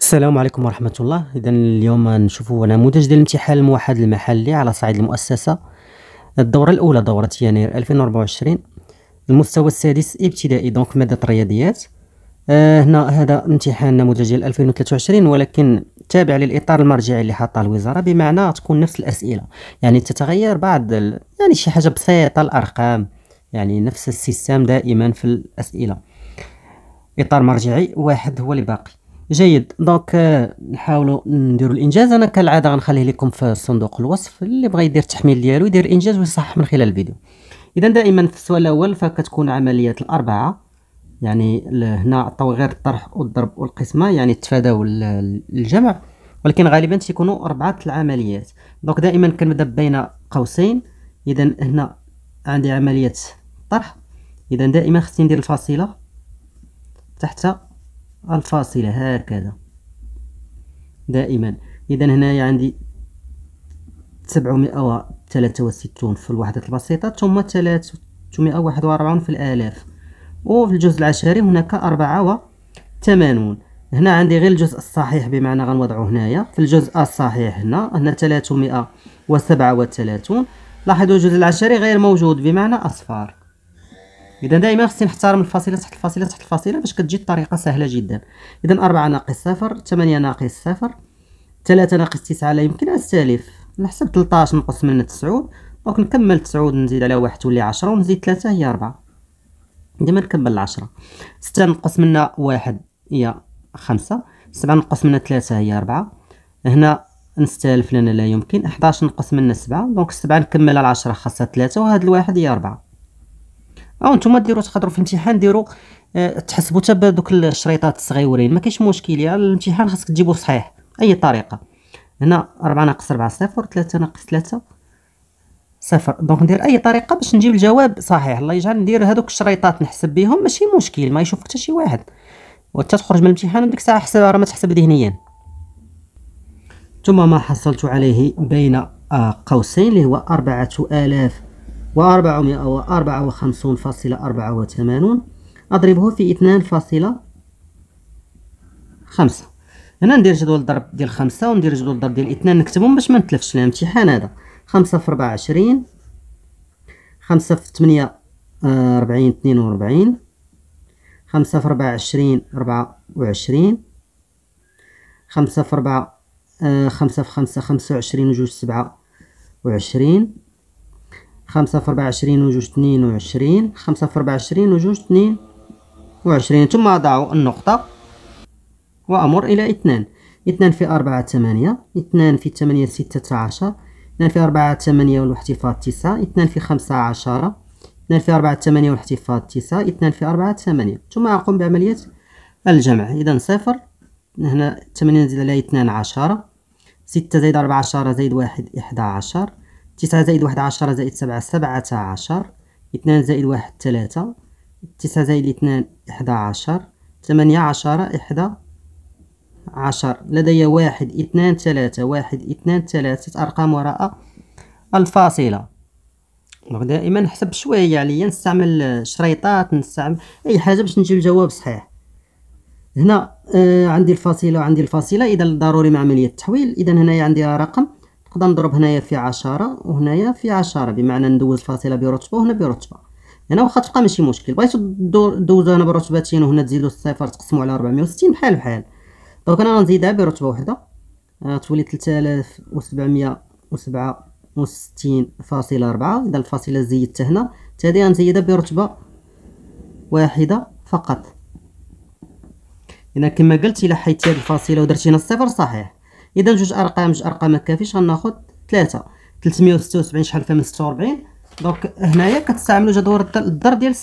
السلام عليكم ورحمة الله. إذا اليوم نشوفوا نموذج ديال الامتحان الموحد المحلي على صعيد المؤسسة. الدورة الأولى دورة يناير 2024، المستوى السادس ابتدائي، دونك مادة الرياضيات. هنا هذا امتحان نموذج ديال 2023، ولكن تابع للإطار المرجعي اللي حاطاه الوزارة، بمعنى تكون نفس الأسئلة، يعني تتغير بعض يعني شي حاجة بسيطة، الأرقام، يعني نفس السيستم دائما في الأسئلة. إطار مرجعي واحد هو اللي باقي. جيد، دونك نحاولوا نديروا الانجاز. انا كالعاده غنخليه لكم في صندوق الوصف، اللي بغى يدير التحميل ديالو يدير الانجاز ويصحح من خلال الفيديو. اذا دائما في السؤال الاول فكتكون عمليات الاربعه، يعني هنا عطاو غير الطرح والضرب والقسمه، يعني تفاداو الجمع، ولكن غالبا تيكونوا اربعه العمليات. دونك دائما كنبدا بين قوسين. اذا هنا عندي عمليه الطرح، اذا دائما خصني ندير الفاصله تحت الفاصلة هكذا دائما. إذا هنايا عندي 763 في الوحدة البسيطة، ثم 341 في الآلاف، وفي الجزء العشري هناك 84. هنا عندي غير الجزء الصحيح، بمعنى غنوضعه هنايا في الجزء الصحيح. هنا 337. لاحظوا الجزء العشري غير موجود، بمعنى أصفار. إذا دائما خصني نحترم الفاصلة تحت الفاصلة تحت الفاصلة باش كتجي الطريقة سهلة جدا. إذا 4 ناقص 0، 8 ناقص 0، 3 ناقص 9 لا يمكن السالف. نحسب 13 نقص منه 9، دونك نكمل 9 نزيد على 1 تولي 10، ونزيد 3 هي 4. ديما نكمل 10. 6 نقص منها 1 هي 5، 7 نقص منها 3 هي 4. هنا نستالف لنا لا يمكن. 11 نقص منها 7، دونك 7 نكمل على 10 خاصها 3، وهاد الواحد هي 4. او نتوما ديروا تقدروا في الامتحان ديروا تحسبوا حتى بدوك الشريطات الصغيورين، ما كاينش مشكل. يا الامتحان خاصك تجيبو صحيح اي طريقه. هنا 4 ناقص 4 0، 3 ناقص 3 0، دونك ندير اي طريقه باش نجيب الجواب صحيح. الله يجعل ندير هذوك الشريطات نحسب بهم، ماشي مشكل، ما يشوفك حتى شي واحد، وانت تخرج من الامتحان وديك الساعه حسب راه ما تحسب ذهنيا. ثم ما حصلت عليه بين قوسين اللي هو 4454.84 أضربه في 2.5. هنا ندير جدول الضرب ديال 5 وندير جدول الضرب ديال 2، نكتبهم باش ما نتلفش الامتحان هذا. 5 في 4 20، 5 في 8 40 42، 5 في 4 20 24، 5 في 4 5 في 5 25 وجوج 27، 5 في 24 وجوج 22، 5 في 24 وجوج 22. ثم أضع النقطة وأمر إلى 2. 2 في 4 8، 2 في 8 16، 2 في 4 8 والاحتفاظ 9، 2 في 5 10، 2 في 4 8 والاحتفاظ 9، 2 في 4 8. ثم أقوم بعملية الجمع. إذا 0 هنا 8 نزيد على 2 10، 6 زائد 4 10 زائد 1 11، 9 زائد 1 10 زائد 7 17، 2 زائد 1 3، 9 زائد 2 11، 8 10 11. لدي 1 2 3 1 2 3 أرقام وراء الفاصلة. دائما نحسب شوية عليا، نستعمل شريطات، نستعمل أي حاجة باش نجيب الجواب صحيح. هنا عندي الفاصلة وعندي الفاصلة، إذا ضروري مع عملية التحويل. إذا هنايا عندي رقم، نقدر نضرب هنايا في 10 وهنايا في 10، بمعنى ندوز الفاصلة برتبة وهنا برتبة. هنا واخا تبقى ماشي مشكل. بغيتو دوزو هنا برتبتين وهنا تزيدو الصفر تقسمو على 460 بحال بحال. دونك انا غنزيدها برتبة وحدة، تولي 3767.4. إذا الفاصلة زيدتها هنا، هادي غنزيدها برتبة واحدة فقط. إذا كما قلت إلا حيدتي هاد الفاصلة ودرتي هنا الصفر صحيح. إذا جوج أرقام ما كافيش، غناخد 376 شحال فيها من 46. دونك هنايا كتستعملوا جدول الضرب ديال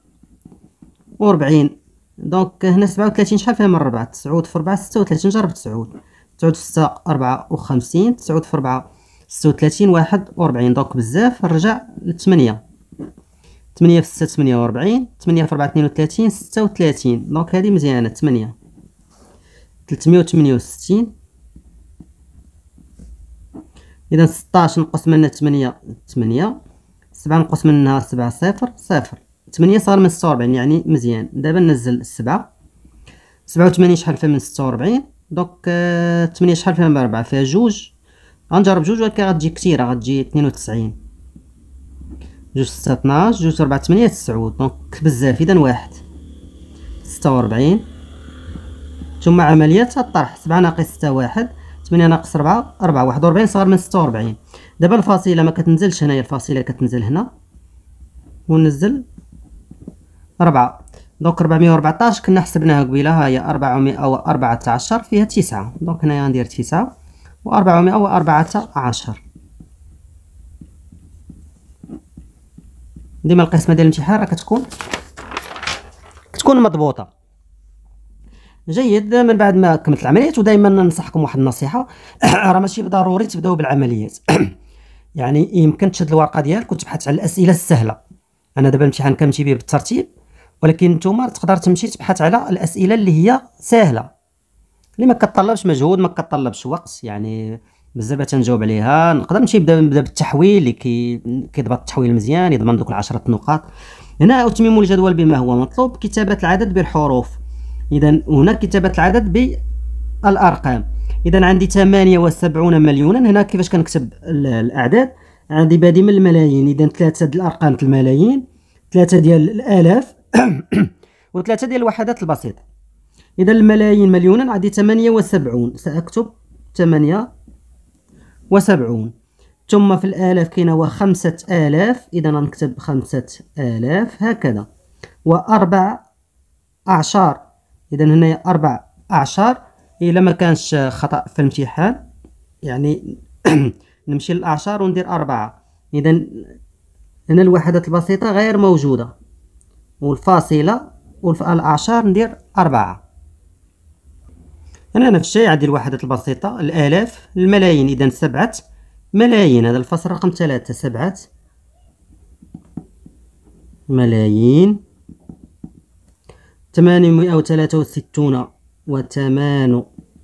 46. دونك هنا 37 شحال فيها من 4، 9 في 4 36 جرب 9، 9 في 6 54، 9 في 4 36 41. دونك بزاف نرجع ل 8 في 6 48، 8 في 4 32 36. دونك هذه مزيانة. 8 368. إذا 16 نقص منها 8، 7 نقص منها 7 0 0. 8 صغر من 46 يعني مزيان. دابا ننزل 7. 87 شحال فيها من 46؟ دونك 8 شحال فيها من 4 فيها جوج. غنجرب جوج ولكن غتجي كثيره، غتجي 92. جوج 6 12 جوج 4 8 9. دونك بزاف. اذا واحد 46 ثم عمليه الطرح. 7 ناقص 6 1 8 ناقص 4 4 41 صغر من 46. دابا الفاصله ما كتنزلش هنايا، الفاصله كتنزل هنا وننزل 4. دونك 414 كنا حسبناها قبيله، ها هي 414 فيها 9. دونك هنايا غندير 9 و414. ديما القسمه ديال الامتحان راه كتكون مضبوطه. جيد. من بعد ما كملت العمليات، ودائما ننصحكم واحد النصيحه راه ماشي ضروري تبداو بالعمليات يعني يمكن تشد الورقه ديالك وتبحث على الاسئله السهله. انا دابا الامتحان كنمشي به بالترتيب، ولكن نتوما تقدر تمشي تبحث على الاسئله اللي هي سهله، اللي ما كتطلبش مجهود، ما كتطلبش وقت. يعني بزاف تنجاوب عليها. نقدر نبدا بالتحويل اللي كيضبط التحويل مزيان، يضمن دوك 10 نقاط. هنا أتمم الجدول بما هو مطلوب. كتابة العدد بالحروف. إذا هنا كتابة العدد بالأرقام. إذا عندي 78 مليونا. هنا كيفاش كنكتب الأعداد؟ عندي بادي من الملايين، إذا 3 ديال الأرقام الملايين، 3 ديال الآلاف و3 ديال الوحدات البسيطة. إذا الملايين مليونا عندي 78، سأكتب 78. ثم في الآلاف كاين هو 5000، إذا غنكتب 5000 هكذا. و4 أعشار، إذا هنايا 4 أعشار. إلا ما كانش خطأ في الامتحان يعني نمشي للأعشار وندير 4. إذا هنا الوحدات البسيطة غير موجودة، والفاصلة والأعشار ندير 4. أنا نفس الشيء عندي الوحدات البسيطة، الآلاف، الملايين، إذا 7 ملايين. هذا الفصل رقم 3، 7 ملايين. 863 و863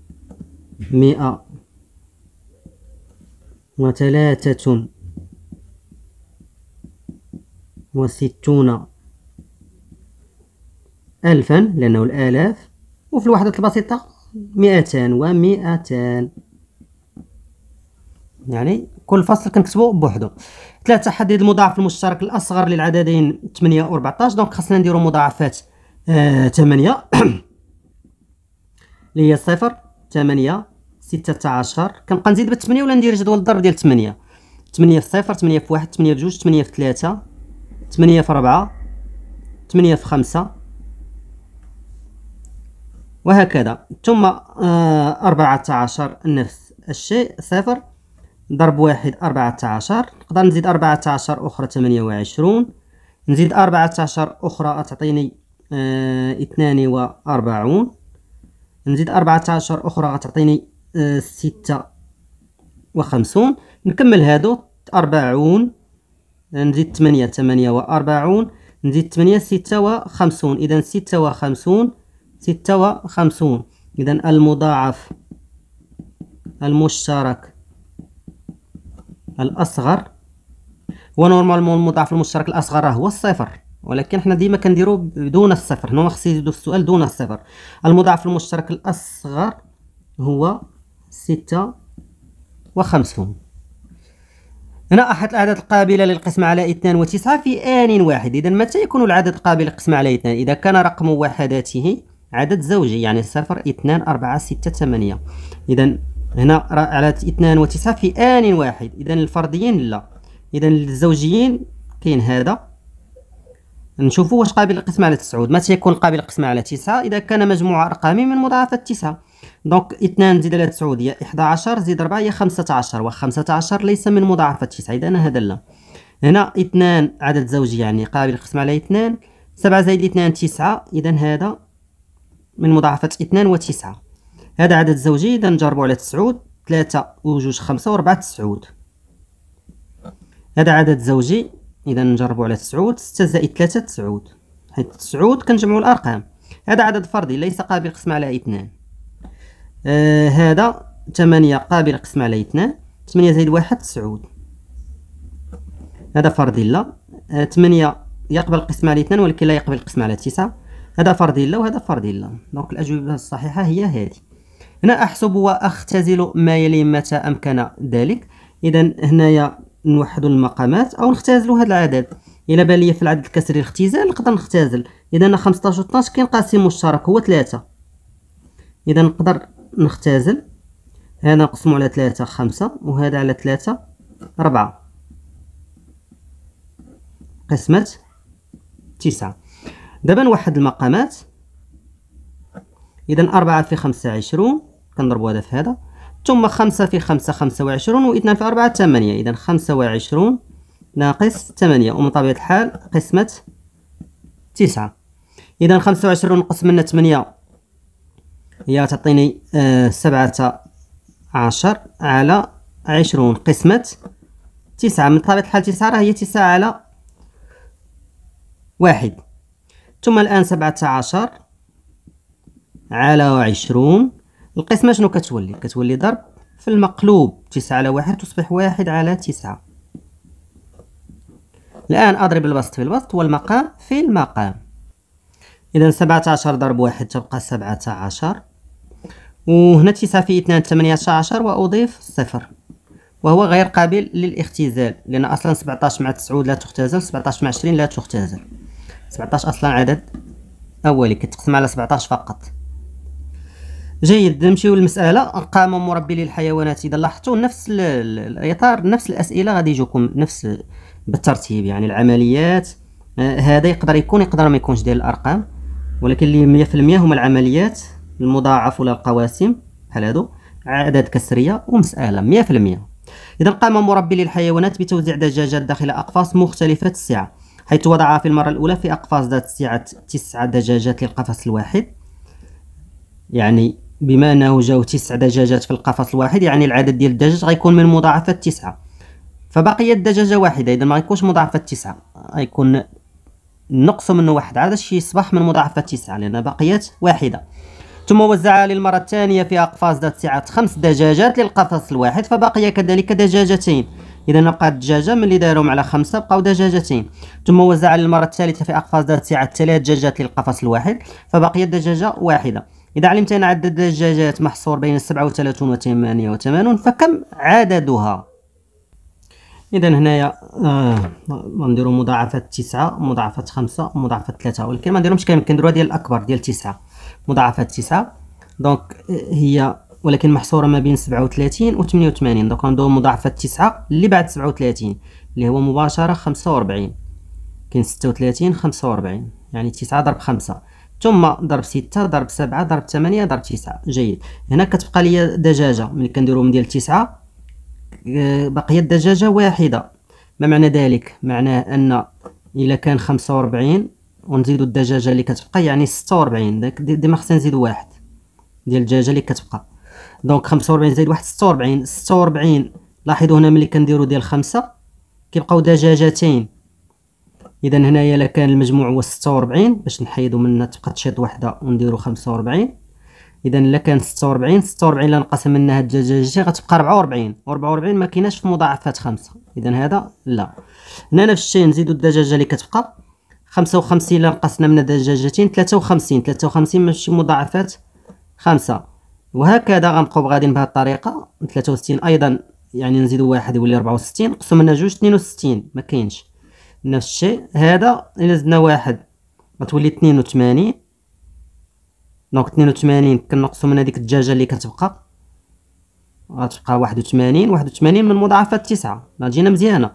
ألفا، لأنه الآلاف. وفي الوحدات البسيطة 200 و200. يعني كل فصل كنكتبو بوحدو. 3 حدد المضاعف المشترك الأصغر للعددين 8 و 14. دونك خاصنا نديرو مضاعفات 8 اللي هي 0 8 16. كنبقى نزيد ب8 ولا ندير جدول الضرب ديال 8. 8 في 0 8 في 1 8 في 2 8 في 3 8 في 4 8 في 5 وهكذا. ثم 14 نفس الشيء، 0 ضرب 1 14. نقدر نزيد 14 أخرى 28. نزيد 14 أخرى تعطيني 42. نزيد 14 أخرى تعطيني 56. نكمل هادو 40. نزيد 8 48. نزيد 8 56. إذا 56 56. إذا المضاعف المشترك الأصغر، ونورمالمون المضاعف المشترك الأصغر هو الصفر، ولكن حنا ديما كنديرو بدون الصفر. هنا خصني يزيدو في السؤال دون الصفر. المضاعف المشترك الأصغر هو 56. هنا أحد الأعداد القابلة للقسم على 2 و9 في آن واحد. إذا متى يكون العدد قابل للقسم على 2؟ إذا كان رقم وحداته عدد زوجي، يعني 0 2 4 6 8. إذا هنا على 2 و9 في آن واحد. إذا الفرديين لا. إذا الزوجيين كاين هذا. نشوفوا واش قابل للقسم على 9. متى يكون قابل للقسم على 9؟ إذا كان مجموع أرقامي من مضاعفات 9. دونك 2 زيد على 9 هي 11 زيد 4 هي 15، و15 ليس من مضاعفات 9. إذا هذا لا. هنا 2 عدد زوجي يعني قابل للقسم على 2. 7 زائد 2 9. إذا هذا من مضاعفات 2 و9. هذا عدد زوجي، إذا نجربو على 9. 3 و2 5 و4 9. هذا عدد زوجي، إذا نجربو على 9. 6 زائد 3 9، حيت 9 كنجمعو الأرقام. هذا عدد فردي ليس قابل للقسم على 2. هذا 8 قابل للقسم على 2. 8 زائد 1 9. هذا فردي لا. 8 يقبل القسم على 2 ولكن لا يقبل القسم على 9. هذا فردي لا وهذا فردي لا. دونك الأجوبة الصحيحة هي هذه. هنا أحسب وأختزل ما يلي متى أمكن ذلك. إذا هنايا نوحدوا المقامات أو نختزلوا هذا العدد. إلا بان لي في العدد الكسري الاختزال نقدر نختزل. إذا 15 و 12 كاين قاسم مشترك هو 3. إذا نقدر نختزل. هذا نقسمو على 3 5 وهذا على 3 4 قسمة 9. دابا نوحد المقامات. إذا 4 في 5 20 كنضربو هذا في هذا، ثم 5 في 5 25 و 2 في 4 8. إذا 25 ناقص 8 ومن طبيعة الحال قسمة 9. إذا 25 نقص منها 8 هي تعطيني 17 على 20 قسمة 9. من طبيعة الحال 9 راه هي 9 على 1. ثم الآن 17 على 20 القسمة شنو كتولي؟ كتولي ضرب في المقلوب. 9 على 1 تصبح 1 على 9. الآن أضرب البسط في البسط والمقام في المقام. إذا 17 ضرب 1 تبقى 17، وهنا 9 في 2 18 وأضيف 0 وهو غير قابل للاختزال، لأن أصلا 17 مع 9 لا تختزل، 17 مع 20 لا تختزل. 17 أصلا عدد أولي كتقسم على 17 فقط. جيد، نمشيو للمسألة. قام مربي للحيوانات. إذا لاحظتوا نفس الإطار، نفس الأسئلة غادي يجوكم نفس بالترتيب، يعني العمليات. هذا يقدر يكون يقدر ما يكونش ديال الأرقام، ولكن اللي 100% هما العمليات، المضاعف ولا القواسم بحال هادو، عدد كسرية ومسألة 100%. إذا قام مربي للحيوانات بتوزيع دجاجات داخل أقفاص مختلفة السعة، حيث وضع في المرة الأولى في أقفاص ذات سعة 9 دجاجات للقفص الواحد. يعني بما أنه جاو 9 دجاجات في القفص الواحد، يعني العدد ديال الدجاج غيكون من مضاعفة 9، فبقيت دجاجة واحدة. إذا ما غيكونش مضاعفة 9، غيكون نقص منه واحد عاد شي يصبح من مضاعفة 9، لأن بقيت واحدة. ثم وزعها للمرة الثانية في أقفاص ذات سعة 5 دجاجات للقفص الواحد، فبقي كذلك دجاجتين. إذا بقات الدجاجة من اللي دارهم على 5 بقاو دجاجتين. ثم وزعها للمرة الثالثة في أقفاص ذات سعة 3 دجاجات للقفص الواحد، فبقيت دجاجة واحدة. إذا علمت أن عدد الدجاجات محصور بين 37 و 88 فكم عددها؟ إذا هنايا غنديرو مضاعفة 9 مضاعفة 5 مضاعفة 3، ولكن ما نديرهمش كامل، كنديروها ديال الأكبر ديال 9 مضاعفة 9. دونك هي ولكن محصورة ما بين 37 و 88. دونك غنديرو مضاعفة 9 اللي بعد 37 اللي هو مباشرة 45. كاين 36 45، يعني 9 ضرب 5 ثم ضرب 6 ضرب 7 ضرب 8 ضرب 9. جيد، هنا كتبقى لي دجاجة ملي كنديروهم ديال 9 بقيت دجاجة واحدة. ما معنى ذلك؟ معناه أن إلا كان 45 ونزيدو الدجاجة اللي كتبقى يعني 46، ديما خصنا نزيدو واحد ديال الدجاجة اللي كتبقى. دونك 45 زائد واحد 46. 46 لاحظوا هنا ملي كنديرو ديال 5 كيبقاو دجاجتين. إذا هنايا إلا كان المجموع هو 46 باش نحيدو منها تبقى تشيط وحدة ونديرو 45. إذا إلا كان 46 إلا نقسم منها الدجاجتين غتبقى 44. 44 ما كايناش في مضاعفات 5، إذا هذا لا. هنا نفس الشيء نزيدو الدجاجة اللي كتبقى 55 إلا نقصنا من الدجاجتين 53 ماشي مضاعفات 5، وهكذا غنبقاو غاديين بهذه الطريقة. 63 أيضا يعني نزيدو واحد يولي 64، نقصو منها جوج 62 ما كاينش. نفس الشيء هذا إلا زدنا واحد غتولي 82. دونك 82 كنقصو من هذيك الدجاجة اللي كتبقى غتبقى 81 من مضاعفات 9. جينا مزيانة.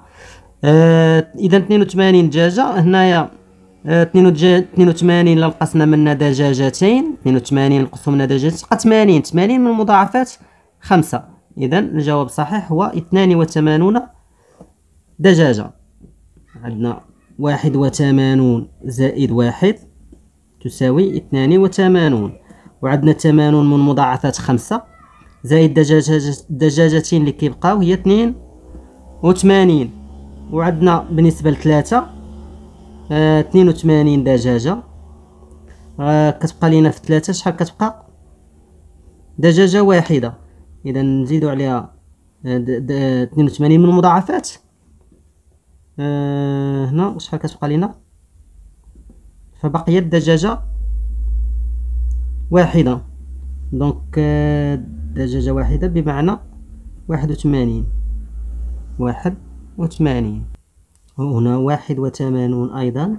إذا 82 دجاجة هنايا 82 إلا نقصنا منها دجاجتين 82 نقصو منها دجاجتين تبقى 80 من مضاعفات 5. إذا الجواب الصحيح هو 82 دجاجة. عندنا 81 زائد 1 تساوي 82، وعندنا 80 من مضاعفات 5 زائد دجاجتين اللي كيبقاو هي 82، وعندنا بالنسبة ل3 82 دجاجة. كتبقى لينا في 3 شحال كتبقى؟ دجاجة واحدة. إذا نزيدو عليها 82 من المضاعفات. هنا شحال كتبقى لينا؟ فبقيت دجاجة واحدة. دونك دجاجة واحدة بمعنى 81. 81. وهنا 81 أيضا.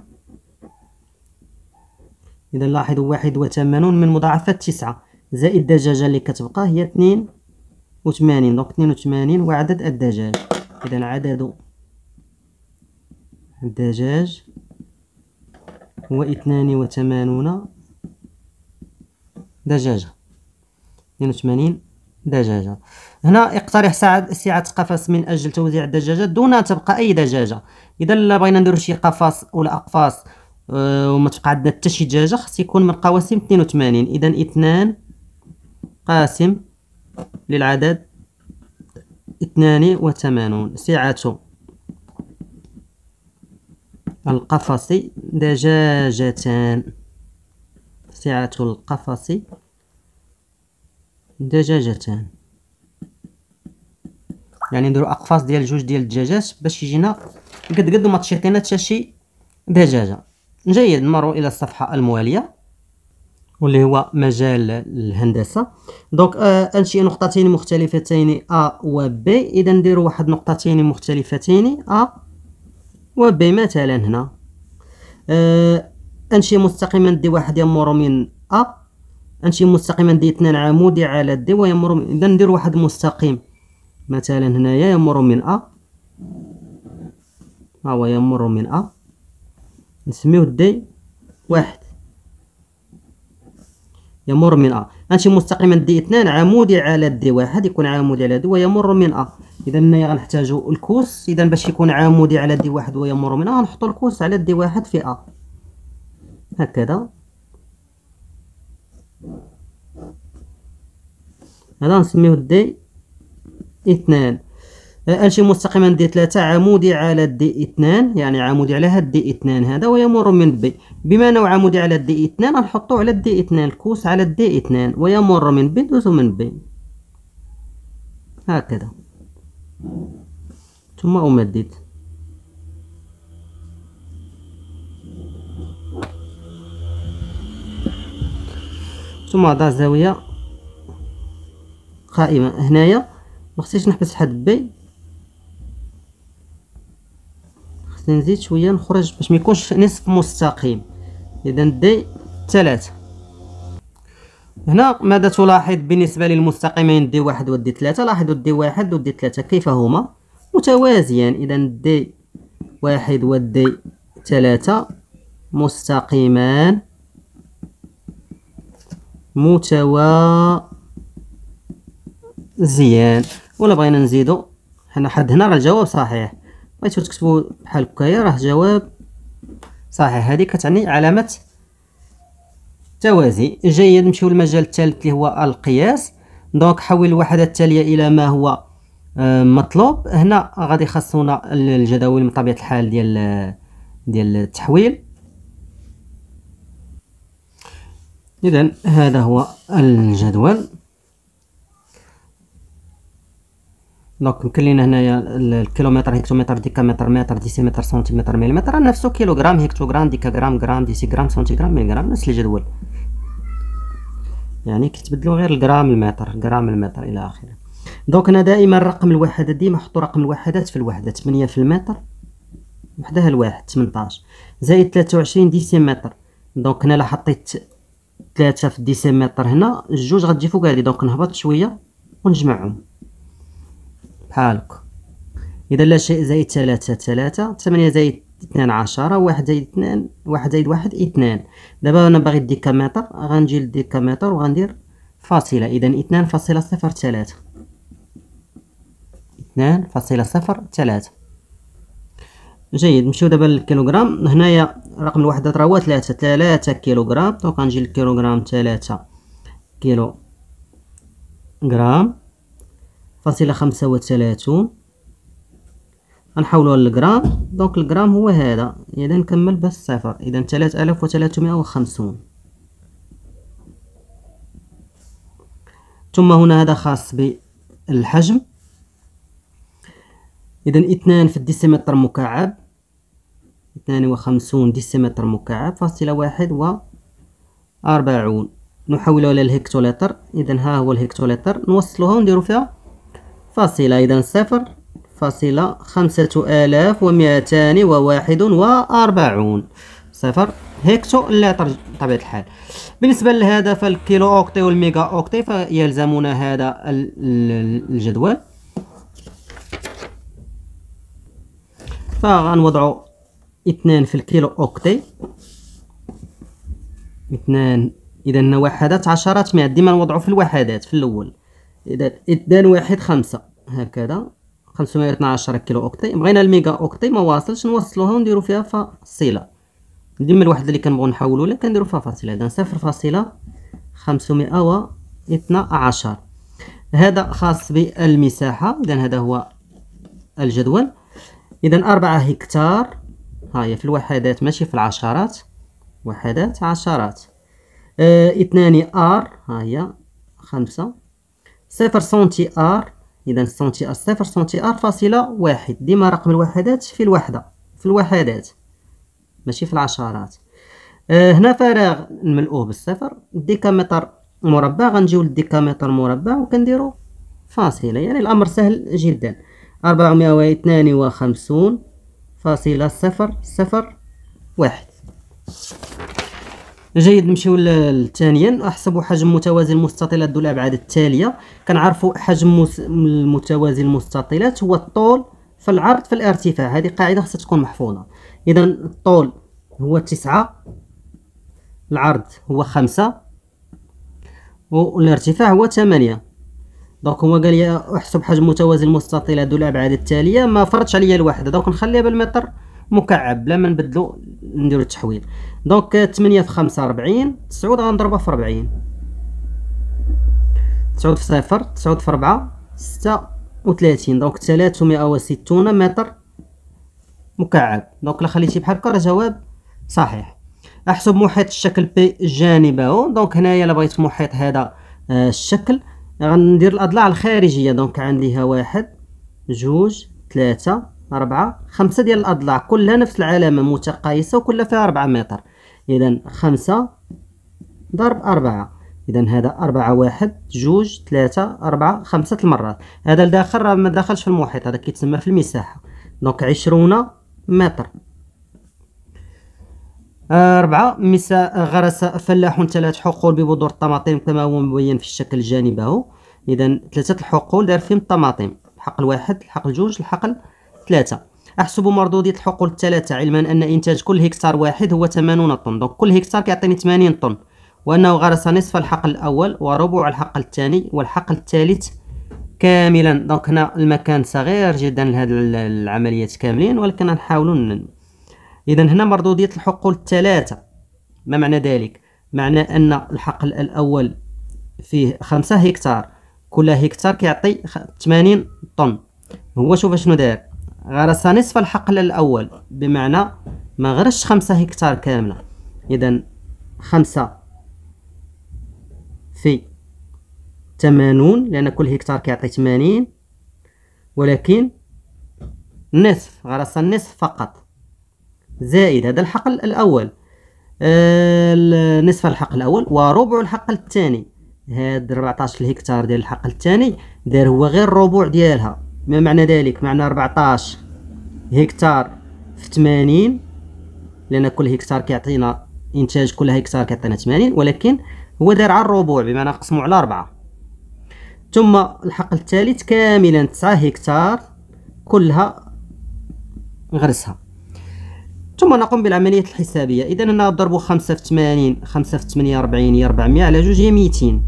إذا لاحظوا 81 من مضاعفات 9 زائد الدجاجة اللي كتبقى هي 82. دونك 82 وعدد الدجاج. إذا عدد الدجاج هو 82 دجاجة. 82 دجاجة. هنا اقترح سعة قفص من أجل توزيع الدجاجات دون أن تبقى أي دجاجة. إذا بغينا نديرو شي قفص ولا أقفاص وما تبقى عندنا حتى شي دجاجة، خص يكون من قواسم 82. إذا 2 قاسم للعدد 82. سعة القفص دجاجتان. سعة القفص دجاجتان. يعني نديرو أقفاص ديال جوج ديال الدجاجات باش يجينا قد وما تشيطينا حتى شي دجاجة. جيد. نمروا إلى الصفحة الموالية واللي هو مجال الهندسة. دونك أنشئ نقطتين مختلفتين A و B. إذا نديرو واحد نقطتين مختلفتين A و B. مثلا هنا أنشئ مستقيما دي واحد يمر من A. أنشئ مستقيما دي 2 عمودي على D ويمر من. إذا ندير واحد مستقيم مثلا هنايا يمر من A. ها هو يمر من A، نسميوه دي واحد. يمر من A. أنشئ مستقيما دي 2 عمودي على دي واحد، يكون عمودي على دي ويمر من A. إذا هنايا غنحتاجو الكوس. إذا باش يكون عمودي على دي واحد ويمر من A غنحطو الكوس على دي واحد في A هكذا. هذا نسميوه دي 2. أنشئ مستقيما دي 3 عمودي على دي 2، يعني عمودي على هاد دي 2 هذا ويمر من بي. بما أنه عمودي على دي 2 غنحطو على دي 2 الكوس على دي 2 ويمر من بي. دوزو من بي هكذا ثم أمدد. ثم أضع زاوية قائمة هنايا. مخصنيش نحبس حد بي، خصني نزيد شوية نخرج باش ميكونش نصف مستقيم. إذا دي 3. هنا ماذا تلاحظ بالنسبة للمستقيمين دي واحد ودي 3؟ لاحظوا دي واحد ودي 3 كيف هما متوازيان. إذا دي واحد ودي 3 مستقيمان متوازيان. ولا بغينا نزيدو حنا حد هنا راه الجواب صحيح. بغيتو تكتبوا بحال هكايا راه جواب صحيح. هذه كتعني علامة توازي. جيد. نمشيو للمجال الثالث اللي هو القياس. دونك حول الوحدة التالية إلى ما هو مطلوب. هنا غادي خاصونا الجداول من طبيعة الحال ديال التحويل. إذا هذا هو الجدول. دونك يمكن لينا هنايا الكيلومتر، هكتومتر، ديكامتر، متر، ديسيمتر، سنتيمتر، مليمتر، نفسه كيلوغرام، هكتوغرام، ديكاغرام، غرام، ديسيغرام، سنتيغرام، مليغرام، نفس الجدول. يعني كيتبدلوا غير الغرام المتر، غرام المتر الى اخره. دونك انا دائما رقم الوحدات ديما نحطو رقم الوحدات في الوحده. 8 في المتر وحدها الواحد 18 زائد 23 ديسيمتر. دونك هنا لا حطيت 3 في الديسيمتر هنا الجوج غتجي فوق هادي. دونك نهبط شويه ونجمعهم بحال هكا. اذا لا شيء زائد 3 8 زائد 2 10 1 زائد 2 1 زائد 1 2. دابا انا باغي الديكامتر غنجي للديكامتر وغندير فاصله. اذا 2.03 2.03. جيد. نمشيو دابا للكيلوغرام. هنايا رقم الوحدات راه هو 3 كيلوغرام. دونك غنجي للكيلوغرام 3 كيلو غرام فاصلة 35 غنحولوها للغرام. دونك الغرام هو هذا. اذا نكمل بس صفر. اذا 3350. ثم هنا هذا خاص بالحجم. اذا 2 في الديسيمتر مكعب 52 ديسيمتر مكعب فاصلة 41. نحولها إلى الهكتولتر. إذا ها هو الهكتولتر، نوصلوها ونديرو فيها فاصلة. إذا 0.5241 صفر هكتو لتر بطبيعة الحال. بالنسبة لهذا فالكيلو أوكتي والميجا أوكتي فيلزمنا هذا الجدول. فغنوضعو 2 في الكيلو أوكتي، 2. إذا وحدات عشرات مئات، ديما نوضعو في الوحدات في الأول. إذا 2 واحد 5 هكذا 512 كيلو أوكتي. بغينا الميجا أوكتي ما واصلش، نوصلوها ونديرو فيها فاصلة. ديما الوحدة اللي كنبغيو نحولو لها كنديرو فيها فاصلة. إذا 0.512. هذا خاص بالمساحة. إذا هذا هو الجدول. إذا 4 هكتار، ها هي في الوحدات ماشي في العشرات، وحدات عشرات. 2 ار، ها هي 5. 0 سنتي ار، إذا سنتي ار 0 سنتي ار فاصلة 1. ديما رقم الوحدات في الوحدة في الوحدات ماشي في العشرات. هنا فراغ نملؤوه بالصفر. الديكامتر مربع، غنجيو للديكامتر مربع وكنديرو فاصلة. يعني الأمر سهل جدا. 452.001. جيد. نمشيو للثانيا. احسب حجم متوازي المستطيلات ذو الابعاد التاليه. كنعرفوا حجم المتوازي المستطيلات هو الطول في العرض في الارتفاع. هذه قاعده خصها تكون محفوظه. اذا الطول هو 9، العرض هو 5، والارتفاع هو 8. دونك هو قال لي احسب حجم متوازي المستطيلات ذو الابعاد التاليه. ما فرضش عليا الوحده، دونك نخليها بالمتر مكعب بلا ما نبدلو نديرو التحويل. دونك 8 في 5 40، 9 غنضربها في 40، 9 في 0، 9 في 4 36. دونك 360 متر مكعب. دونك الا خليتي بحال هكا راه جواب صحيح. احسب محيط الشكل بي جانبه. دونك هنايا الا بغيت محيط هذا الشكل غندير الاضلاع الخارجيه. دونك عنديها 1 2 3 4 5 ديال الاضلاع، كلها نفس العلامه متقايسه وكلها فيها 4 متر. اذا 5 ضرب 4. اذا هذا 4 1 2 3 4 5 المرات. هذا الداخل راه ما داخلش في المحيط، هذا كيتسمى في المساحه. دونك 20 متر. 4 غرس فلاح 3 حقول ببذور الطماطم كما هو مبين في الشكل جانبه. اذا 3 الحقول دار فيهم الطماطم، الحقل 1 الحقل 2 الحقل 3. احسب مردوديه الحقول الثلاثه، علما ان انتاج كل هكتار واحد هو 80 طن. دونك كل هكتار كيعطيني 80 طن، وانه غرس نصف الحقل الاول وربع الحقل الثاني والحقل الثالث كاملا. دونك هنا المكان صغير جدا لهذه العمليات كاملين، ولكن نحاولوا. اذا هنا مردوديه الحقول الثلاثه. ما معنى ذلك؟ معنى ان الحقل الاول فيه 5 هكتار، كل هكتار كيعطي 80 طن. هو شوف شنو دار، غرس نصف الحقل الاول، بمعنى ما غرسش 5 هكتار كامله. اذا 5 في 80، لان كل هكتار كيعطي 80، ولكن نصف، غرس النصف فقط، زائد هذا الحقل الاول، نصف الحقل الاول وربع الحقل الثاني. هاد 14 الهكتار ديال الحقل الثاني دار هو غير الربع ديالها. ما معنى ذلك؟ معنى 14 هكتار في 80، لان كل هكتار كيعطينا انتاج كل هكتار كيعطينا 80، ولكن هو دار على الربع، بمعنى قسمو على 4. ثم الحقل الثالث كاملا 9 هكتار كلها غرسها. ثم نقوم بالعملية الحسابية. إذا هنا نضربو 5 في 80، 5 في 48 هي 400 على 2 هي 200.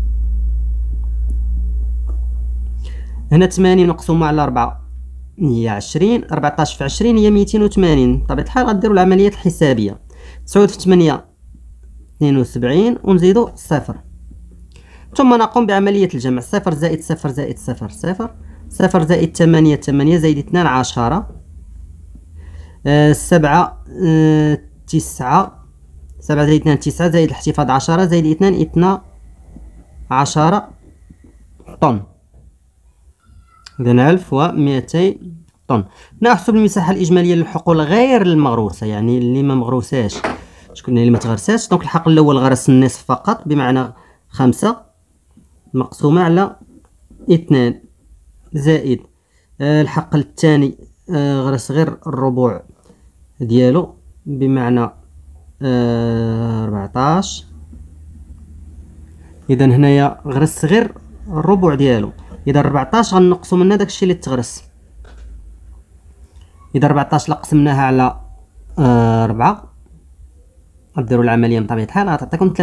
هنا 80 مقسومة على 4 هي 20، 14 في 20 هي 280. بطبيعة الحال غديرو العملية الحسابية. 9 في 8 72 ونزيدو صفر. ثم نقوم بعملية الجمع. 0 زائد 0 زائد 0 0، 0 زائد 8 8 زائد 2 10، 7 9، 7 زائد 2 9 زائد الاحتفاظ 10 زائد 2 12 طن. إذا 1200 طن. نحسب المساحة الإجمالية للحقول غير المغروسة، يعني اللي ما مغروساش، شكون اللي ما تغرساش. دونك الحقل الأول غرس النصف فقط، بمعنى 5 مقسومة على 2 زائد الحقل الثاني غرس غير الربع ديالو بمعنى 14. اذا هنايا غرس غير الربع ديالو، اذا 14 غنقصوا منها داكشي اللي تغرس. اذا 14 لا قسمناها على 4 غديروا العمليه من طبيعه الحال غتعطيكم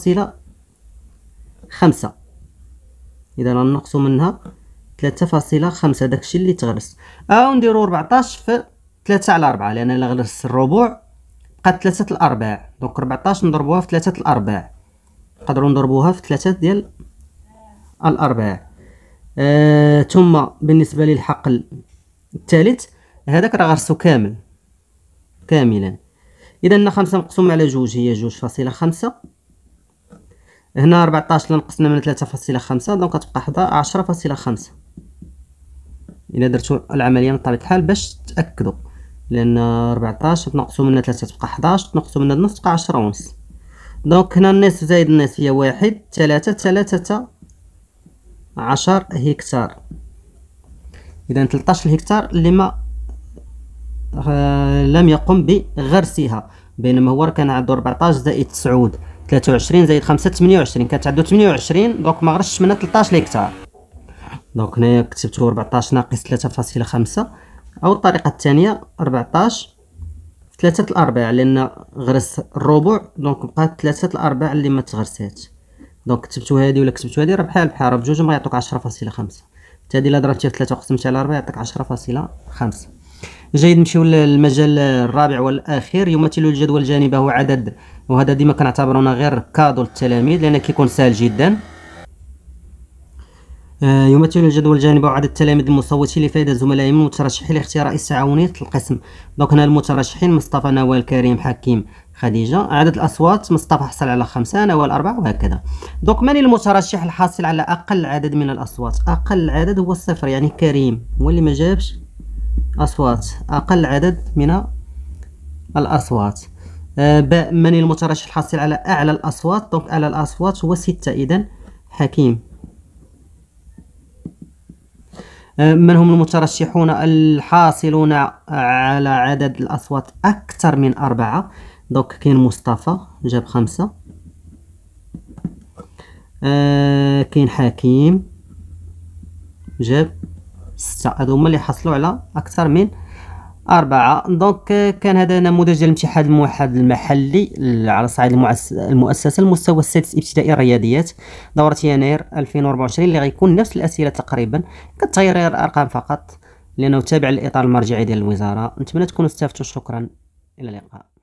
3.5. اذا غنقصوا منها 3.5 داكشي اللي تغرس، او نديروا 14 في 3 على 4 لان الا غرس الربع بقات 3 الارباع. دونك 14 نضربوها في 3 الارباع، نقدروا نضربوها في 3 ديال الارباع. ثم بالنسبه للحقل الثالث هذاك راه غرسو كاملا. اذا هنا 5 مقسوم على 2 هي 2.5. هنا 14 نقصنا من 3.5 دونك غتبقى 10.5. الا درتو العمليه من طبيعه الحال باش تاكدوا، لان 14 تنقصوا منها 3 تبقى 11 تنقصوا منها النص تبقى 10.5. دونك هنا النصف زائد النصف هي 1 3 10 هكتار. اذا 13 هكتار اللي ما لم يقم بغرسها، بينما هو كان عنده 14 زائد 9 23 زائد 5 28، كانت عنده 28 دونك ما غرسش منها 13 هكتار. دونك هنايا كتبتو 14 ناقص 3.5، او الطريقه الثانيه 14 في 3 الارباع لان غرس الربع دونك بقات 3 الارباع اللي ما تغرساتش. دونك كتبتو هذه ولا كتبتو هذه راه بحال راه بجوجهم غيعطوك 10.5. هذه الا ضربتيها في 3 وقسمتيها على 4 يعطيك 10.5. جيد، نمشيو للمجال الرابع والاخير. يمثل الجدول جانبه عدد، وهذا ديما كنعتبرونا غير كادو للتلاميذ لان كيكون سهل جدا. يمثل الجدول جانبه عدد التلاميذ المصوتين لفائده زملائهم المترشحين لاختيار رئيس تعاونيه القسم. دونك هنا المترشحين مصطفى، نوال، كريم، حكيم، خديجه. عدد الاصوات مصطفى حصل على 5، نوال 4 وهكذا. دونك من المترشح الحاصل على اقل عدد من الاصوات؟ اقل عدد هو 0، يعني كريم هو اللي ما جابش اصوات، اقل عدد من الاصوات. باء، من المترشح الحاصل على اعلى الاصوات؟ دونك اعلى الاصوات هو 6، اذا حكيم. من هم المترشحون الحاصلون على عدد الأصوات أكثر من 4؟ دونك كاين مصطفى جاب 5، كاين حكيم جاب 6. هادو هما اللي حصلوا على أكثر من 4. دونك كان هذا نموذج ديال الامتحان الموحد المحلي على صعيد المؤسسة المستوى السادس ابتدائي الرياضيات دورة يناير 2024 اللي غيكون نفس الأسئلة تقريبا، كتغير الأرقام فقط لأنه تابع للإطار المرجعي ديال الوزارة. نتمنى تكونوا استفدتوا. شكرا، إلى اللقاء.